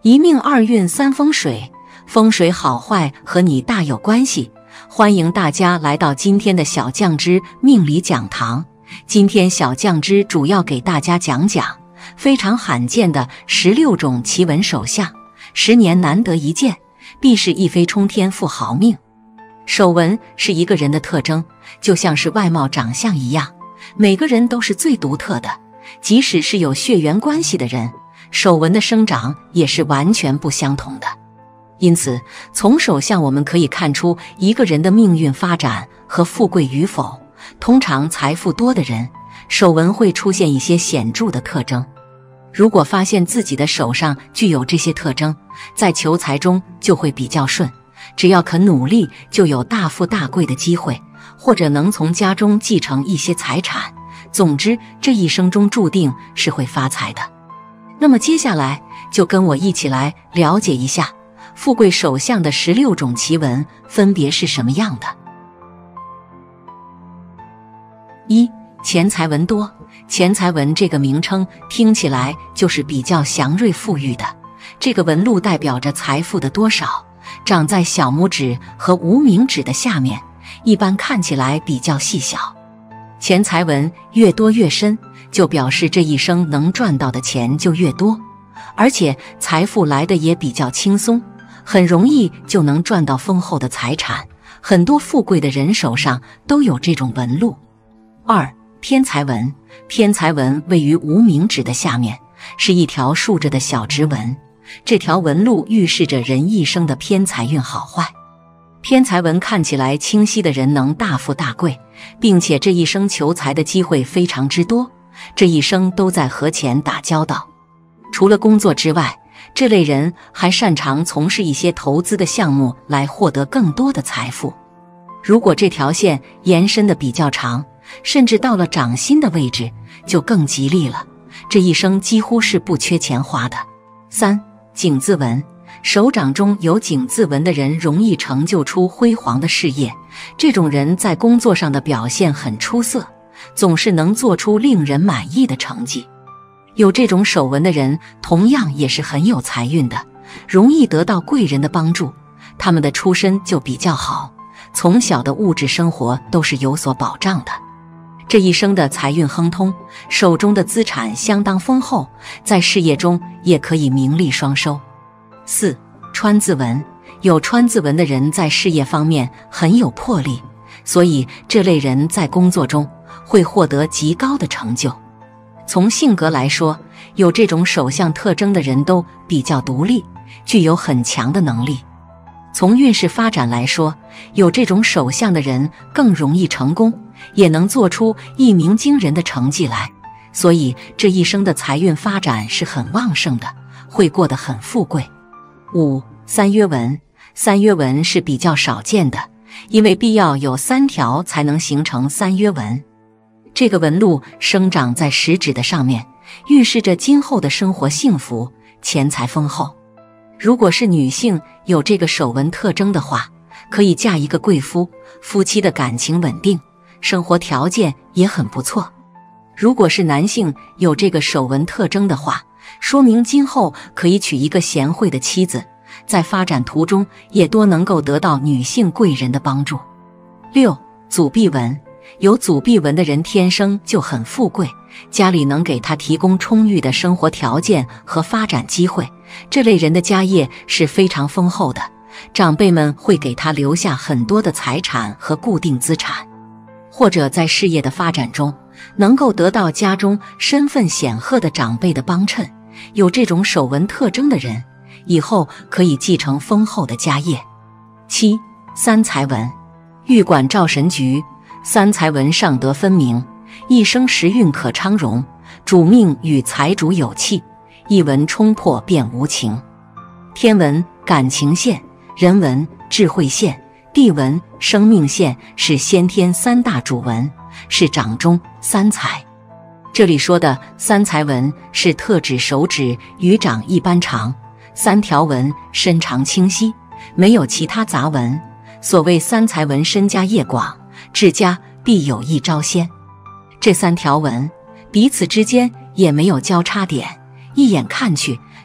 一命二运三风水，风水好坏和你大有关系。欢迎大家来到今天的小酱之命理讲堂。今天小酱之主要给大家讲讲非常罕见的16种奇闻手相，10年难得一见，必是一飞冲天富豪命。手纹是一个人的特征，就像是外貌长相一样，每个人都是最独特的，即使是有血缘关系的人，手纹的生长也是完全不相同的。因此，从手相我们可以看出一个人的命运发展和富贵与否。通常财富多的人，手纹会出现一些显著的特征。如果发现自己的手上具有这些特征，在求财中就会比较顺，只要肯努力，就有大富大贵的机会，或者能从家中继承一些财产。总之，这一生中注定是会发财的。那么接下来就跟我一起来了解一下富贵手相的16种奇闻分别是什么样的。1. 钱财纹多。钱财纹这个名称听起来就是比较祥瑞富裕的，这个纹路代表着财富的多少，长在小拇指和无名指的下面，一般看起来比较细小。钱财纹越多越深，就表示这一生能赚到的钱就越多，而且财富来的也比较轻松，很容易就能赚到丰厚的财产。很多富贵的人手上都有这种纹路。2. 偏财纹。偏财纹位于无名指的下面，是一条竖着的小直纹，这条纹路预示着人一生的偏财运好坏。偏财纹看起来清晰的人能大富大贵，并且这一生求财的机会非常之多，这一生都在和钱打交道。除了工作之外，这类人还擅长从事一些投资的项目来获得更多的财富。如果这条线延伸的比较长，甚至到了掌心的位置，就更吉利了，这一生几乎是不缺钱花的。3. 井字纹。手掌中有井字纹的人容易成就出辉煌的事业，这种人在工作上的表现很出色，总是能做出令人满意的成绩。有这种手纹的人同样也是很有财运的，容易得到贵人的帮助，他们的出身就比较好，从小的物质生活都是有所保障的。这一生的财运亨通，手中的资产相当丰厚，在事业中也可以名利双收。4. 川字纹。有川字纹的人在事业方面很有魄力，所以这类人在工作中会获得极高的成就。从性格来说，有这种手相特征的人都比较独立，具有很强的能力。从运势发展来说，有这种手相的人更容易成功，也能做出一鸣惊人的成绩来，所以这一生的财运发展是很旺盛的，会过得很富贵。5. 三约纹。三约纹是比较少见的，因为必要有3条才能形成三约纹。这个纹路生长在食指的上面，预示着今后的生活幸福，钱财丰厚。如果是女性有这个手纹特征的话，可以嫁一个贵夫，夫妻的感情稳定，生活条件也很不错。如果是男性有这个手纹特征的话，说明今后可以娶一个贤惠的妻子，在发展途中也多能够得到女性贵人的帮助。6. 祖臂纹。有祖臂纹的人天生就很富贵，家里能给他提供充裕的生活条件和发展机会，这类人的家业是非常丰厚的，长辈们会给他留下很多的财产和固定资产，或者在事业的发展中能够得到家中身份显赫的长辈的帮衬。有这种手纹特征的人，以后可以继承丰厚的家业。7. 三财纹。玉管照神局。三财纹上得分明，一生时运可昌荣，主命与财主有气，一纹冲破便无情。天纹感情线，人纹智慧线，地纹生命线，是先天3大主纹，是掌中三财。这里说的三财纹是特指手指与掌一般长，3条纹身长清晰，没有其他杂纹。所谓三财纹身家业广，治家必有一招先。这3条纹彼此之间也没有交叉点，一眼看去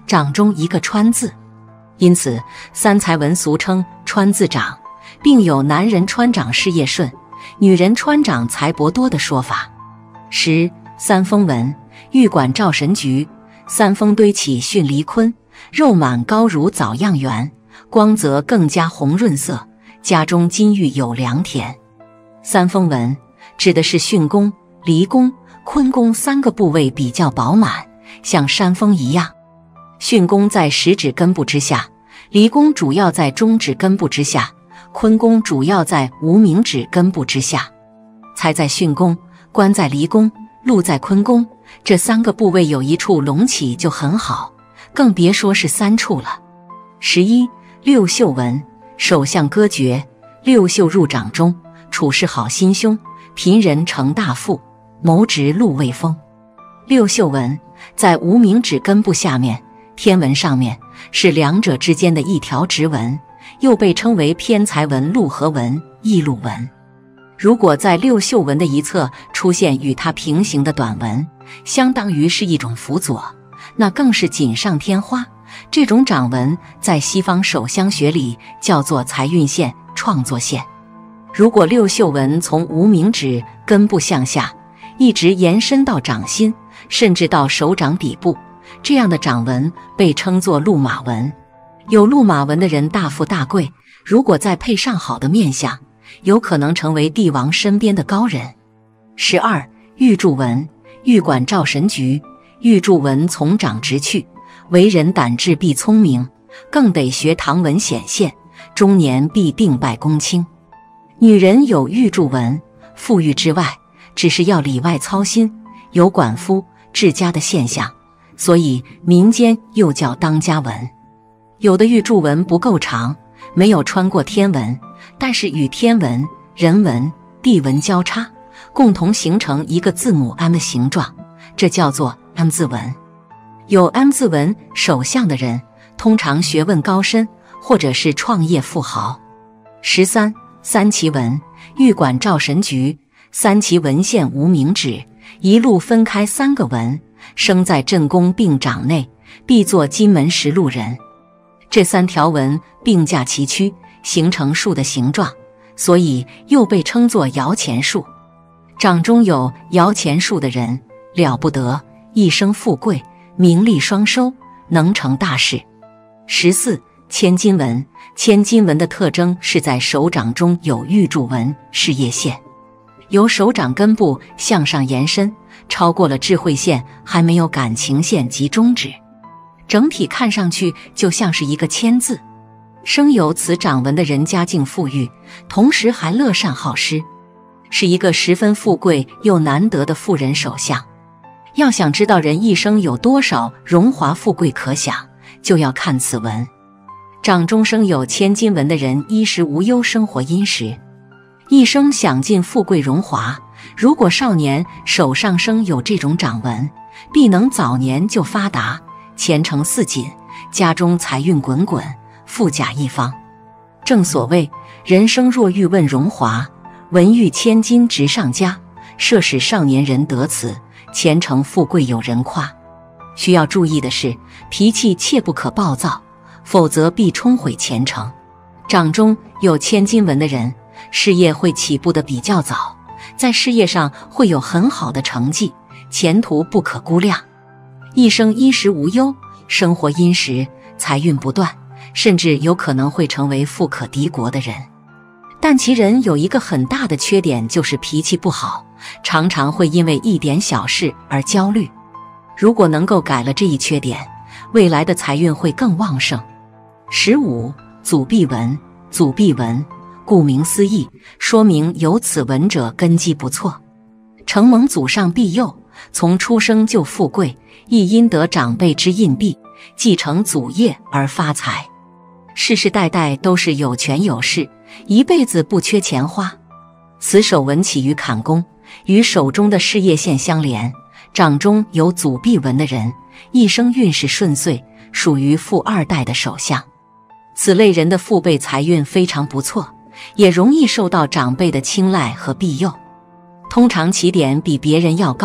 掌中一个川字，因此三才文俗称川字掌，并有男人川掌事业顺，女人川掌财帛多的说法。10. 三峰纹，玉管照神菊，三峰堆起巽离坤，肉满高如枣样圆，光泽更加红润色，家中金玉有良田。三峰纹指的是巽宫、离宫、坤宫3个部位比较饱满，像山峰一样。巽宫在食指根部之下，离宫主要在中指根部之下，坤宫主要在无名指根部之下。财在巽宫，官在离宫，禄在坤宫，这3个部位有一处隆起就很好，更别说是3处了。11. 六绣纹，手相歌诀，六绣入掌中，处事好心胸，贫人成大富，谋直禄未丰。六绣纹在无名指根部下面，天纹上面，是两者之间的一条直纹，又被称为偏财纹、禄合纹、异禄纹。如果在六绣纹的一侧出现与它平行的短纹，相当于是一种辅佐，那更是锦上添花。这种掌纹在西方手相学里叫做财运线、创作线。如果六绣纹从无名指根部向下，一直延伸到掌心，甚至到手掌底部，这样的掌纹被称作禄马纹。有禄马纹的人大富大贵，如果再配上好的面相，有可能成为帝王身边的高人。12. 玉柱纹，玉管照神菊，玉柱纹从掌直去，为人胆智必聪明，更得学唐文显现，中年必定拜公卿。女人有玉柱纹，富裕之外，只是要里外操心，有管夫治家的现象，所以民间又叫当家纹。有的玉柱纹不够长，没有穿过天纹，但是与天纹、人纹、地纹交叉，共同形成一个字母 M 的形状，这叫做 M 字纹。有 M 字纹手相的人，通常学问高深，或者是创业富豪。13. 三奇纹，玉管照神菊，三奇纹线无名指，一路分开3个纹，生在震宫并掌内，必作金门实禄人。这3条纹并驾齐驱，形成树的形状，所以又被称作摇钱树。掌中有摇钱树的人了不得，一生富贵，名利双收，能成大事。14. 千金纹，千金纹的特征是在手掌中有玉柱纹事业线，由手掌根部向上延伸，超过了智慧线，还没有感情线及中指，整体看上去就像是一个千字。生有此掌纹的人家境富裕，同时还乐善好施，是一个十分富贵又难得的富人手相。要想知道人一生有多少荣华富贵可享，就要看此纹。掌中生有千金纹的人衣食无忧，生活殷实，一生享尽富贵荣华。如果少年手上生有这种掌纹，必能早年就发达，前程似锦，家中财运滚滚，富甲一方。正所谓人生若欲问荣华，文玉千金直上加，设使少年人得此，前程富贵有人夸。需要注意的是，脾气切不可暴躁，否则必冲毁前程。掌中有千金纹的人，事业会起步的比较早，在事业上会有很好的成绩，前途不可估量。一生衣食无忧，生活殷实，财运不断，甚至有可能会成为富可敌国的人。但其人有一个很大的缺点，就是脾气不好，常常会因为一点小事而焦虑。如果能够改了这一缺点，未来的财运会更旺盛。15. 祖弼纹，祖弼纹顾名思义，说明有此纹者根基不错，承蒙祖上庇佑，从出生就富贵，亦因得长辈之印币，继承祖业而发财，世世代代都是有权有势，一辈子不缺钱花。此手纹起于坎宫，与手中的事业线相连，掌中有祖弼纹的人，一生运势顺遂，属于富二代的手相。此类人的父辈财运非常不错，也容易受到长辈的青睐和庇佑，通常起点比别人要高，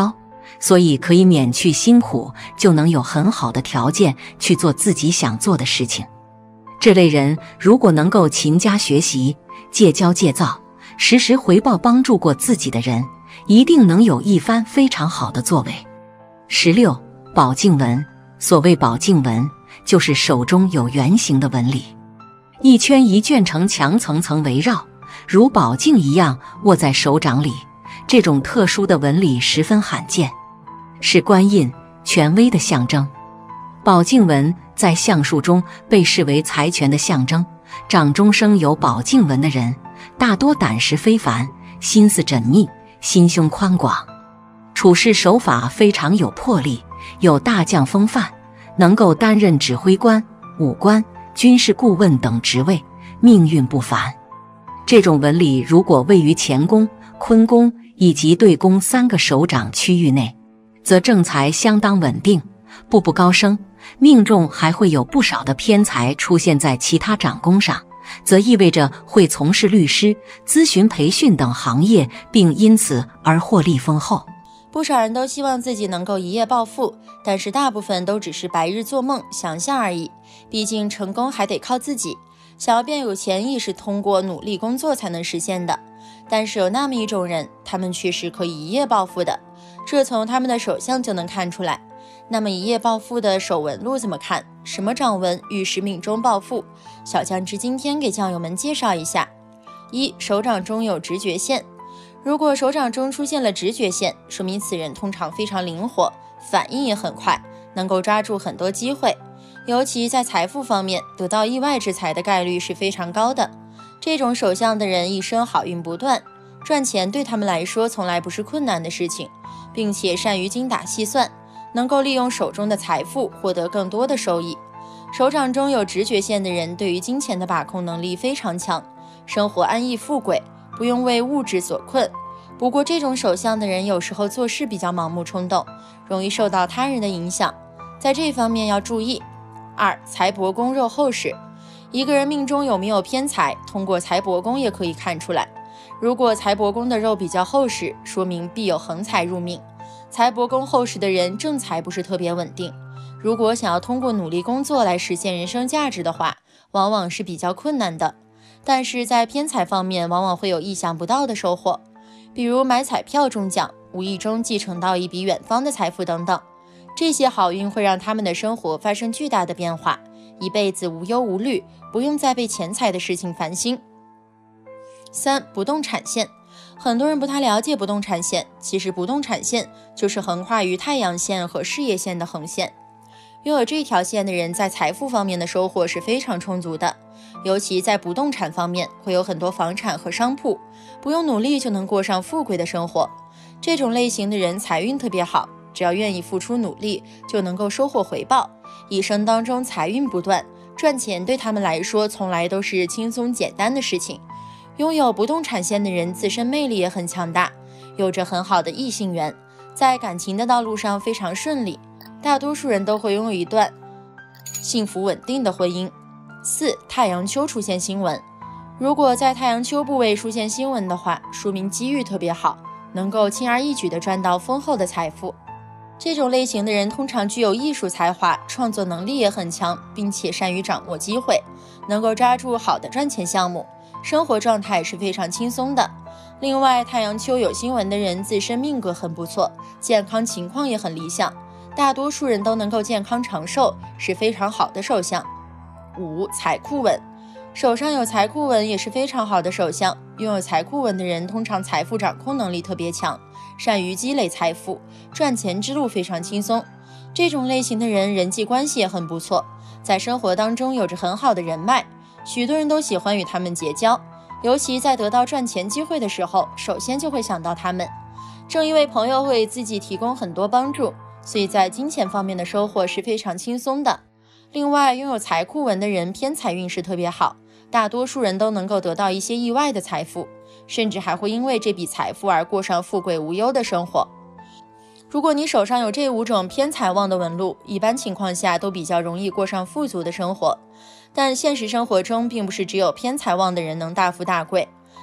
所以可以免去辛苦，就能有很好的条件去做自己想做的事情。这类人如果能够勤加学习，戒骄戒躁，时时回报帮助过自己的人，一定能有一番非常好的作为。16. 宝镜纹。所谓宝镜纹，就是手中有圆形的纹理，一圈一圈城墙层层围绕，如宝镜一样握在手掌里。这种特殊的纹理十分罕见，是官印、权威的象征。宝镜纹在相术中被视为财权的象征，掌中生有宝镜纹的人，大多胆识非凡，心思缜密，心胸宽广，处事手法非常有魄力，有大将风范，能够担任指挥官、武官、军事顾问等职位，命运不凡。这种纹理如果位于乾宫、坤宫以及对宫3个手掌区域内，则正财相当稳定，步步高升，命中还会有不少的偏财出现在其他掌宫上，则意味着会从事律师、咨询培训等行业，并因此而获利丰厚。 不少人都希望自己能够一夜暴富，但是大部分都只是白日做梦、想象而已。毕竟成功还得靠自己，想要变有钱也是通过努力工作才能实现的。但是有那么一种人，他们却是可以一夜暴富的，这从他们的手相就能看出来。那么一夜暴富的手纹路怎么看？什么掌纹预示命中暴富？小酱汁今天给酱友们介绍一下。1. 手掌中有直觉线。如果手掌中出现了直觉线，说明此人通常非常灵活，反应也很快，能够抓住很多机会，尤其在财富方面，得到意外之财的概率是非常高的。这种手相的人一生好运不断，赚钱对他们来说从来不是困难的事情，并且善于精打细算，能够利用手中的财富获得更多的收益。手掌中有直觉线的人对于金钱的把控能力非常强，生活安逸富贵，不用为物质所困。不过这种手相的人有时候做事比较盲目冲动，容易受到他人的影响，在这方面要注意。2. 财帛宫肉厚实。一个人命中有没有偏财，通过财帛宫也可以看出来。如果财帛宫的肉比较厚实，说明必有横财入命。财帛宫厚实的人正财不是特别稳定，如果想要通过努力工作来实现人生价值的话，往往是比较困难的。但是在偏财方面，往往会有意想不到的收获，比如买彩票中奖，无意中继承到一笔远方的财富等等。这些好运会让他们的生活发生巨大的变化，一辈子无忧无虑，不用再被钱财的事情烦心。3. 不动产线。很多人不太了解不动产线，其实不动产线就是横跨于太阳线和事业线的横线。拥有这条线的人在财富方面的收获是非常充足的，尤其在不动产方面会有很多房产和商铺，不用努力就能过上富贵的生活。这种类型的人财运特别好，只要愿意付出努力就能够收获回报，一生当中财运不断，赚钱对他们来说从来都是轻松简单的事情。拥有不动产线的人自身魅力也很强大，有着很好的异性缘，在感情的道路上非常顺利，大多数人都会拥有一段幸福稳定的婚姻。4. 太阳丘出现星纹。如果在太阳丘部位出现星纹的话，说明机遇特别好，能够轻而易举地赚到丰厚的财富。这种类型的人通常具有艺术才华，创作能力也很强，并且善于掌握机会，能够抓住好的赚钱项目，生活状态是非常轻松的。另外，太阳丘有星纹的人自身命格很不错，健康情况也很理想，大多数人都能够健康长寿，是非常好的手相。5. 财库纹。手上有财库纹也是非常好的手相，拥有财库纹的人通常财富掌控能力特别强，善于积累财富，赚钱之路非常轻松。这种类型的人人际关系也很不错，在生活当中有着很好的人脉，许多人都喜欢与他们结交，尤其在得到赚钱机会的时候，首先就会想到他们。正因为朋友会自己提供很多帮助，所以在金钱方面的收获是非常轻松的。另外，拥有财库纹的人偏财运势特别好，大多数人都能够得到一些意外的财富，甚至还会因为这笔财富而过上富贵无忧的生活。如果你手上有这5种偏财旺的纹路，一般情况下都比较容易过上富足的生活。但现实生活中并不是只有偏财旺的人能大富大贵，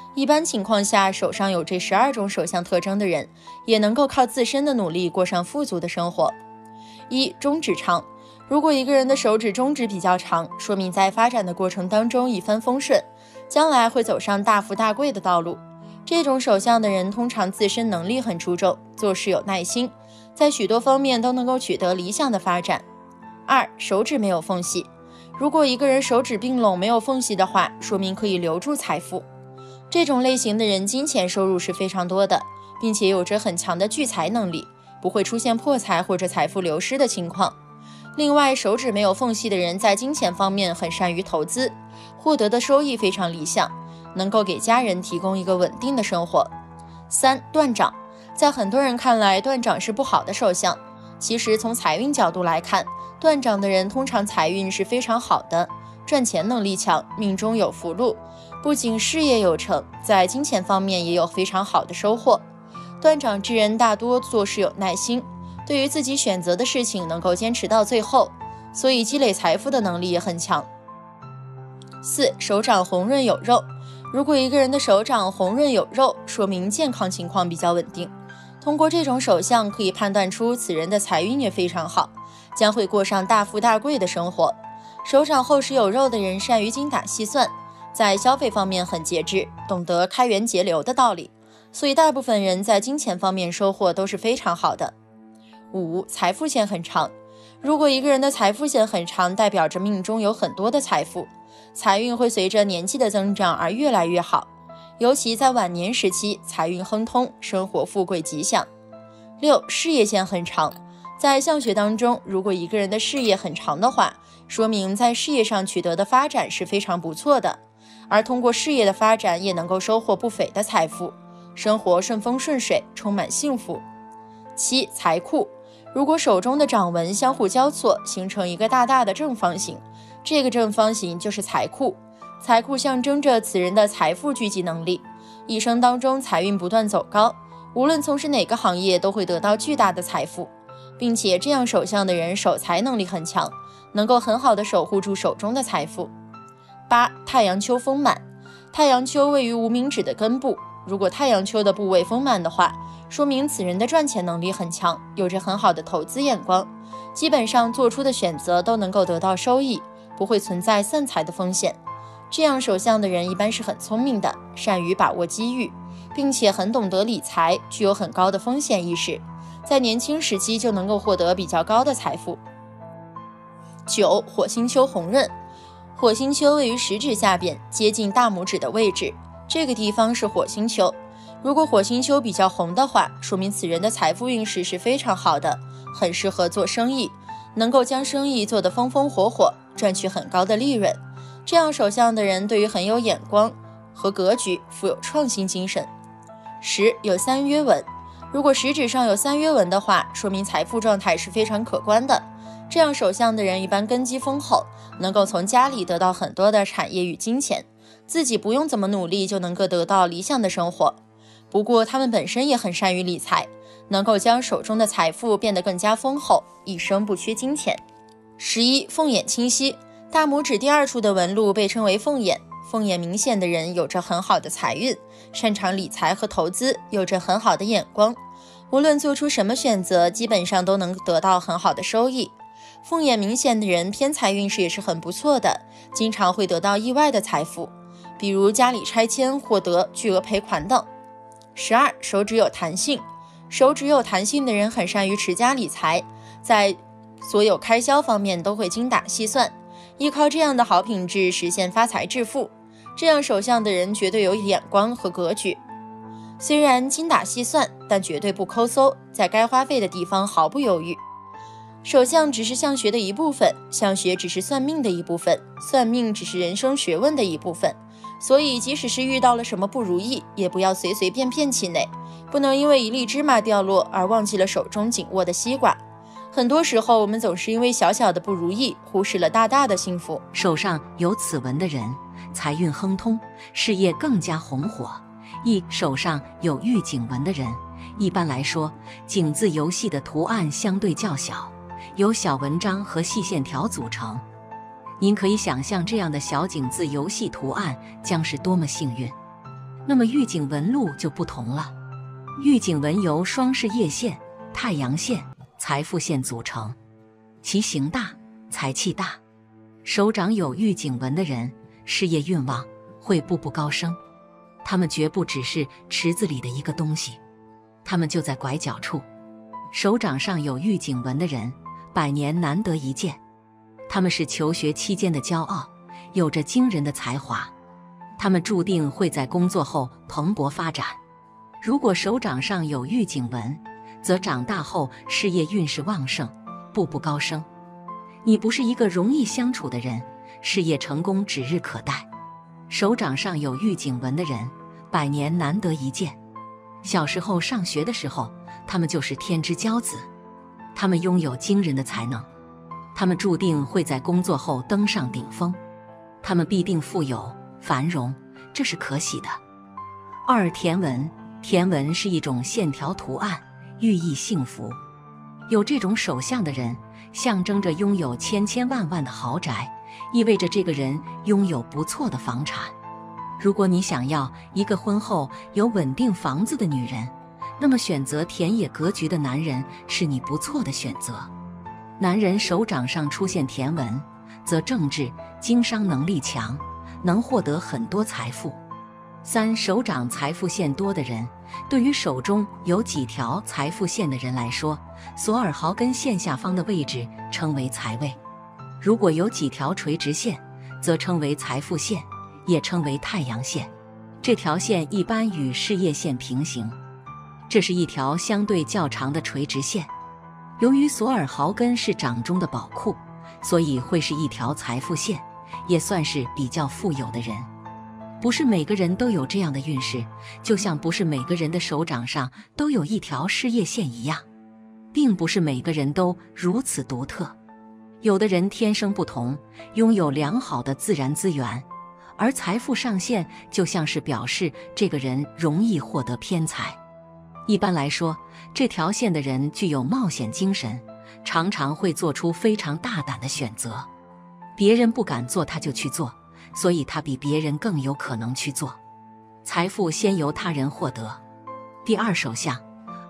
一般情况下，手上有这12种手相特征的人，也能够靠自身的努力过上富足的生活。1. 中指长，如果一个人的手指中指比较长，说明在发展的过程当中一帆风顺，将来会走上大富大贵的道路。这种手相的人通常自身能力很出众，做事有耐心，在许多方面都能够取得理想的发展。2. 手指没有缝隙，如果一个人手指并拢没有缝隙的话，说明可以留住财富。这种类型的人金钱收入是非常多的，并且有着很强的聚财能力，不会出现破财或者财富流失的情况。另外，手指没有缝隙的人在金钱方面很善于投资，获得的收益非常理想，能够给家人提供一个稳定的生活。3. 断掌，在很多人看来，断掌是不好的手相。其实从财运角度来看，断掌的人通常财运是非常好的，赚钱能力强，命中有福禄，不仅事业有成，在金钱方面也有非常好的收获。断掌之人大多做事有耐心，对于自己选择的事情能够坚持到最后，所以积累财富的能力也很强。4. 手掌红润有肉，如果一个人的手掌红润有肉，说明健康情况比较稳定。通过这种手相可以判断出此人的财运也非常好，将会过上大富大贵的生活。手掌厚实有肉的人善于精打细算，在消费方面很节制，懂得开源节流的道理，所以大部分人在金钱方面收获都是非常好的。5. 财富线很长，如果一个人的财富线很长，代表着命中有很多的财富，财运会随着年纪的增长而越来越好，尤其在晚年时期，财运亨通，生活富贵吉祥。6. 事业线很长，在相学当中，如果一个人的事业很长的话，说明在事业上取得的发展是非常不错的，而通过事业的发展也能够收获不菲的财富，生活顺风顺水，充满幸福。7. 财库，如果手中的掌纹相互交错，形成一个大大的正方形，这个正方形就是财库，财库象征着此人的财富聚集能力，一生当中财运不断走高，无论从事哪个行业都会得到巨大的财富，并且这样手相的人守财能力很强，能够很好的守护住手中的财富。8. 太阳丘丰满，太阳丘位于无名指的根部，如果太阳丘的部位丰满的话，说明此人的赚钱能力很强，有着很好的投资眼光，基本上做出的选择都能够得到收益，不会存在散财的风险。这样手相的人一般是很聪明的，善于把握机遇，并且很懂得理财，具有很高的风险意识，在年轻时期就能够获得比较高的财富。9. 火星丘红润，火星丘位于食指下边，接近大拇指的位置，这个地方是火星丘。如果火星丘比较红的话，说明此人的财富运势是非常好的，很适合做生意，能够将生意做得风风火火，赚取很高的利润。这样手相的人对于很有眼光和格局，富有创新精神。10. 有3约纹，如果食指上有3约纹的话，说明财富状态是非常可观的。这样手相的人一般根基丰厚，能够从家里得到很多的产业与金钱，自己不用怎么努力就能够得到理想的生活。不过他们本身也很善于理财，能够将手中的财富变得更加丰厚，一生不缺金钱。11. 凤眼清晰，大拇指第2处的纹路被称为凤眼，凤眼明显的人有着很好的财运，擅长理财和投资，有着很好的眼光，无论做出什么选择，基本上都能得到很好的收益。凤眼明显的人偏财运势也是很不错的，经常会得到意外的财富，比如家里拆迁获得巨额赔款等。12. 手指有弹性，手指有弹性的人很善于持家理财，在所有开销方面都会精打细算，依靠这样的好品质实现发财致富。这样手相的人绝对有眼光和格局，虽然精打细算，但绝对不抠搜，在该花费的地方毫不犹豫。手相只是相学的一部分，相学只是算命的一部分，算命只是人生学问的一部分。所以即使是遇到了什么不如意，也不要随随便便气馁，不能因为一粒芝麻掉落而忘记了手中紧握的西瓜。很多时候我们总是因为小小的不如意，忽视了大大的幸福。 手上有此纹的人，财运亨通，事业更加红火。手上有玉井纹的人，一般来说，井字游戏的图案相对较小，由小文章和细线条组成。您可以想象这样的小井字游戏图案将是多么幸运。 那么玉井纹路就不同了，玉井纹由双事业线、太阳线、财富线组成，其形大，财气大。手掌有玉井纹的人，事业运旺，会步步高升。他们绝不只是池子里的一个东西，他们就在拐角处。手掌上有玉井纹的人，百年难得一见。他们是求学期间的骄傲，有着惊人的才华。他们注定会在工作后蓬勃发展。如果手掌上有玉井纹，则长大后事业运势旺盛，步步高升。你不是一个容易相处的人，事业成功指日可待。手掌上有玉井纹的人，百年难得一见。小时候上学的时候，他们就是天之骄子，他们拥有惊人的才能，他们注定会在工作后登上顶峰，他们必定富有繁荣，这是可喜的。二、田纹。田纹是一种线条图案，寓意幸福。有这种手相的人，象征着拥有千千万万的豪宅，意味着这个人拥有不错的房产。如果你想要一个婚后有稳定房子的女人，那么选择田野格局的男人是你不错的选择。男人手掌上出现田纹，则政治经商能力强，能获得很多财富。三、手掌财富线多的人，对于手中有几条财富线的人来说，索尔豪根线下方的位置称为财位。如果有几条垂直线，则称为财富线，也称为太阳线。这条线一般与事业线平行，这是一条相对较长的垂直线。由于索尔豪根是掌中的宝库，所以会是一条财富线，也算是比较富有的人。不是每个人都有这样的运势，就像不是每个人的手掌上都有一条事业线一样，并不是每个人都如此独特。有的人天生不同，拥有良好的自然资源，而财富上线就像是表示这个人容易获得偏财。一般来说，这条线的人具有冒险精神，常常会做出非常大胆的选择，别人不敢做他就去做，所以他比别人更有可能去做。财富先由他人获得。第二手相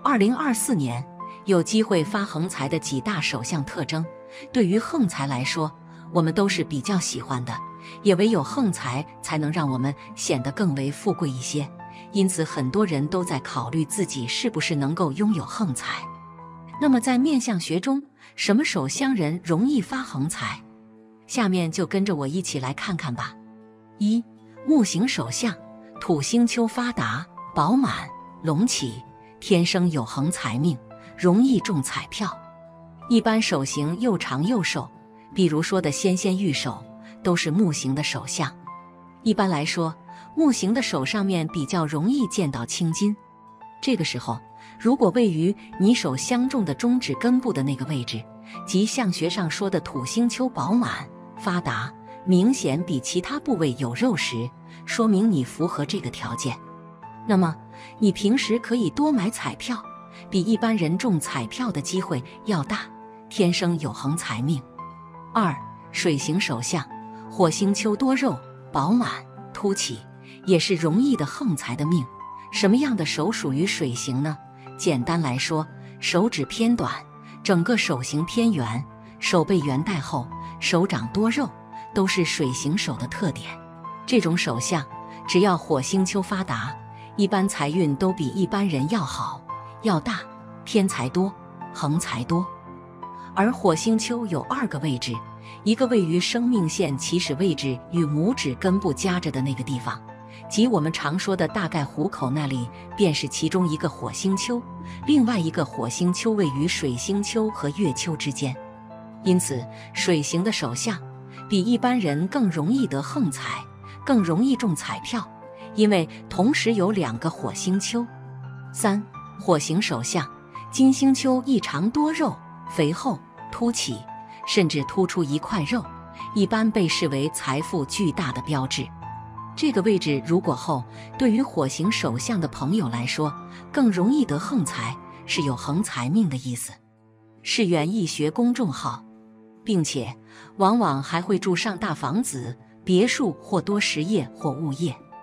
，2024年有机会发横财的几大手相特征，对于横财来说，我们都是比较喜欢的，也唯有横财才能让我们显得更为富贵一些，因此很多人都在考虑自己是不是能够拥有横财。那么在面相学中，什么手相人容易发横财？下面就跟着我一起来看看吧。一、木型手相，土星丘发达、饱满、隆起，天生有横财命，容易中彩票。一般手型又长又瘦，比如说的纤纤玉手，都是木型的手相。一般来说，木型的手上面比较容易见到青筋。这个时候，如果位于你手相中的中指根部的那个位置，即相学上说的土星丘饱满、发达，明显比其他部位有肉时，说明你符合这个条件。那么，你平时可以多买彩票，比一般人中彩票的机会要大，天生有横财命。二、水型手相，火星丘多肉、饱满、凸起，也是容易的横财的命。什么样的手属于水型呢？简单来说，手指偏短，整个手型偏圆，手背圆带厚，手掌多肉，都是水型手的特点。这种手相，只要火星丘发达，一般财运都比一般人要好、要大，偏财多，横财多。而火星丘有2个位置，一个位于生命线起始位置与拇指根部夹着的那个地方，即我们常说的大概虎口那里，便是其中一个火星丘，另外一个火星丘位于水星丘和月丘之间。因此，水型的手相比一般人更容易得横财，更容易中彩票，因为同时有2个火星丘。三、火型手相，金星丘异常多肉、肥厚、凸起，甚至突出一块肉，一般被视为财富巨大的标志。这个位置如果厚，对于火型手相的朋友来说，更容易得横财，是有横财命的意思。是园艺学公众号，并且往往还会住上大房子、别墅或多实业或物业。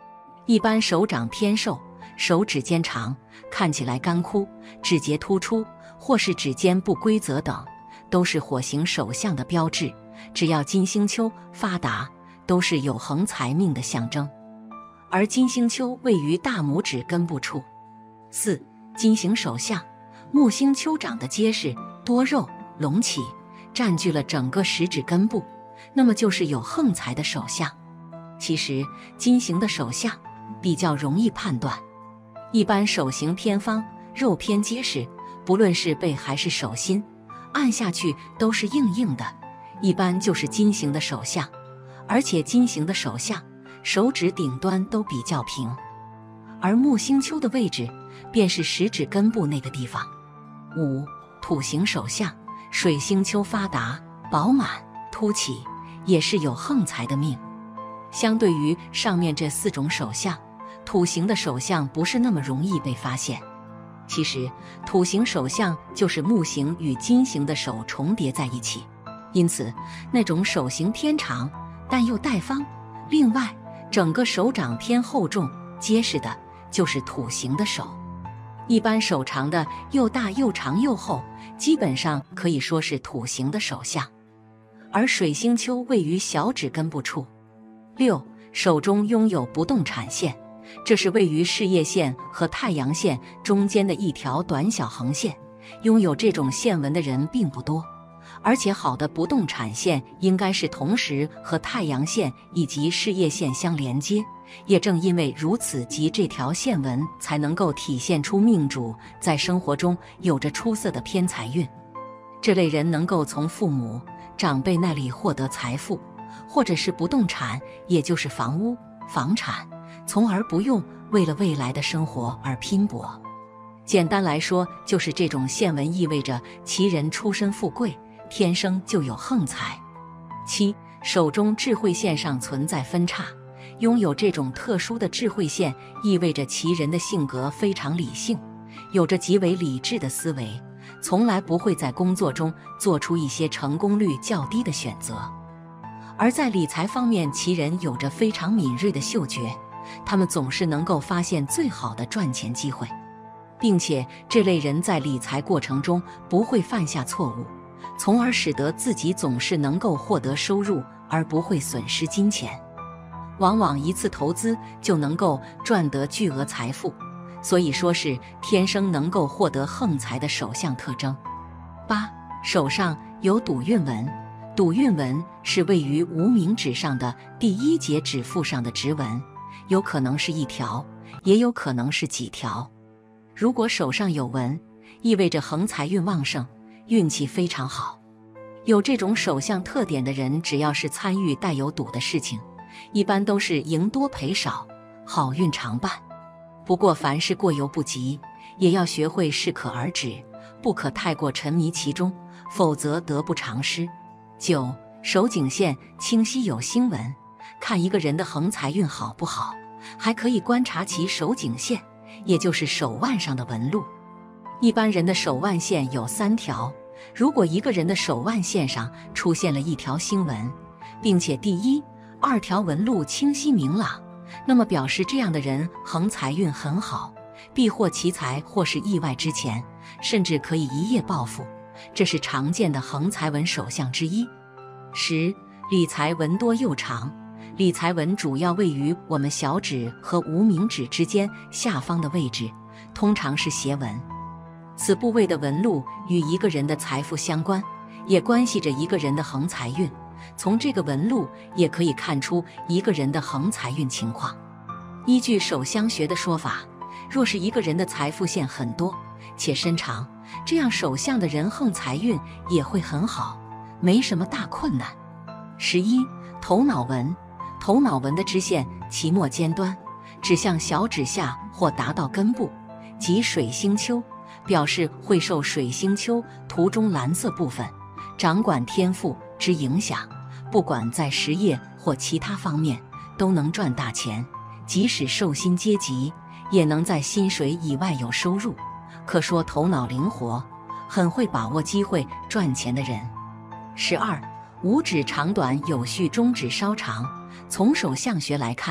一般手掌偏瘦，手指尖长，看起来干枯，指节突出，或是指尖不规则等，都是火型手相的标志。只要金星丘发达，都是有横财命的象征。而金星丘位于大拇指根部处。4. 金型手相，木星丘长得结实多肉隆起，占据了整个食指根部，那么就是有横财的手相。其实金型的手相比较容易判断，一般手型偏方，肉偏结实，不论是背还是手心，按下去都是硬硬的，一般就是金型的手相。而且金型的手相，手指顶端都比较平，而木星丘的位置便是食指根部那个地方。5. 土型手相，水星丘发达饱满凸起，也是有横财的命。相对于上面这4种手相，土型的手相不是那么容易被发现。其实土型手相就是木型与金型的手重叠在一起，因此那种手型偏长但又带方，另外整个手掌偏厚重结实的，就是土型的手。一般手长的又大又长又厚，基本上可以说是土型的手相。而水星丘位于小指根部处。6. 手中拥有不动产线，这是位于事业线和太阳线中间的一条短小横线，拥有这种线纹的人并不多。而且好的不动产线应该是同时和太阳线以及事业线相连接，也正因为如此，即这条线纹才能够体现出命主在生活中有着出色的偏财运。这类人能够从父母、长辈那里获得财富，或者是不动产，也就是房屋、房产，从而不用为了未来的生活而拼搏。简单来说，就是这种线纹意味着其人出身富贵，天生就有横财。7. 手中智慧线上存在分叉，拥有这种特殊的智慧线，意味着其人的性格非常理性，有着极为理智的思维，从来不会在工作中做出一些成功率较低的选择。而在理财方面，其人有着非常敏锐的嗅觉，他们总是能够发现最好的赚钱机会，并且这类人在理财过程中不会犯下错误，从而使得自己总是能够获得收入，而不会损失金钱。往往一次投资就能够赚得巨额财富，所以说是天生能够获得横财的手相特征。8. 手上有赌运纹，赌运纹是位于无名指上的第1节指腹上的直纹，有可能是一条，也有可能是几条。如果手上有纹，意味着横财运旺盛，运气非常好。有这种手相特点的人，只要是参与带有赌的事情，一般都是赢多赔少，好运常伴。不过凡事过犹不及，也要学会适可而止，不可太过沉迷其中，否则得不偿失。9. 手颈线清晰有星纹，看一个人的横财运好不好，还可以观察其手颈线，也就是手腕上的纹路。一般人的手腕线有3条，如果一个人的手腕线上出现了一条星纹，并且第1、2条纹路清晰明朗，那么表示这样的人横财运很好，必获其财或是意外之钱，甚至可以一夜暴富，这是常见的横财纹手相之一。10. 理财纹多又长，理财纹主要位于我们小指和无名指之间下方的位置，通常是斜纹。此部位的纹路与一个人的财富相关，也关系着一个人的横财运。从这个纹路也可以看出一个人的横财运情况。依据手相学的说法，若是一个人的财富线很多且身长，这样手相的人横财运也会很好，没什么大困难。11. 头脑纹，头脑纹的支线其末尖端指向小指下或达到根部，即水星丘，表示会受水星丘图中蓝色部分掌管天赋之影响，不管在实业或其他方面都能赚大钱，即使受薪阶级也能在薪水以外有收入，可说头脑灵活，很会把握机会赚钱的人。12. 五指长短有序，中指稍长。从手相学来看，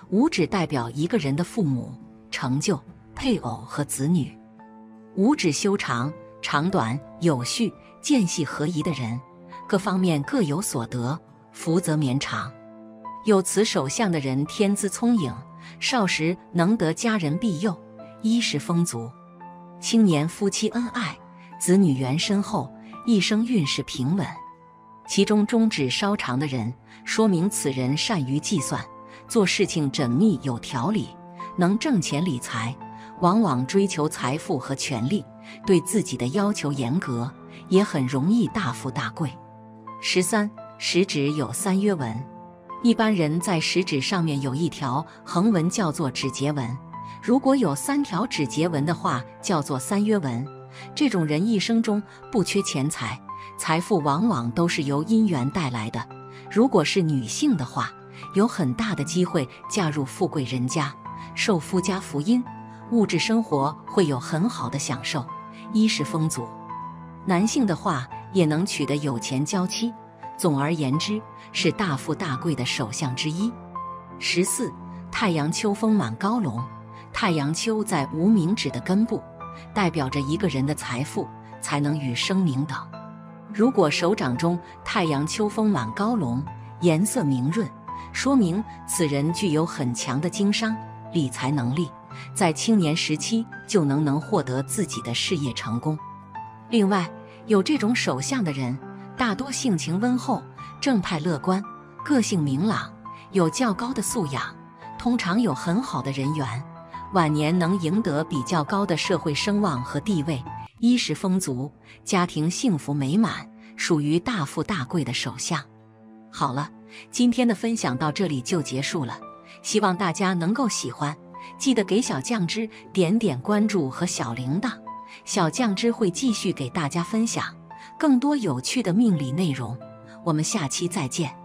五指代表一个人的父母、成就、配偶和子女。五指修长，长短有序，间隙合宜的人，各方面各有所得，福泽绵长。有此手相的人天资聪颖，少时能得家人庇佑，衣食丰足。青年夫妻恩爱，子女缘深厚，一生运势平稳。其中中指稍长的人，说明此人善于计算，做事情缜密有条理，能挣钱理财，往往追求财富和权力，对自己的要求严格，也很容易大富大贵。13. 食指有三约纹。一般人在食指上面有一条横纹叫做指节纹，如果有3条指节纹的话，叫做三约纹。这种人一生中不缺钱财，财富往往都是由姻缘带来的。如果是女性的话，有很大的机会嫁入富贵人家，受夫家福荫，物质生活会有很好的享受，衣食丰足。男性的话，也能娶得有钱娇妻。总而言之，是大富大贵的手相之一。14. 太阳丘丰满高隆。太阳丘在无名指的根部，代表着一个人的财富、才能与声名等。如果手掌中太阳丘丰满高隆，颜色明润，说明此人具有很强的经商、理财能力，在青年时期就能获得自己的事业成功。另外，有这种手相的人，大多性情温厚、正派乐观，个性明朗，有较高的素养，通常有很好的人缘，晚年能赢得比较高的社会声望和地位，衣食丰足，家庭幸福美满，属于大富大贵的手相。好了，今天的分享到这里就结束了，希望大家能够喜欢，记得给小酱汁点点关注和小铃铛，小酱汁会继续给大家分享更多有趣的命理内容，我们下期再见。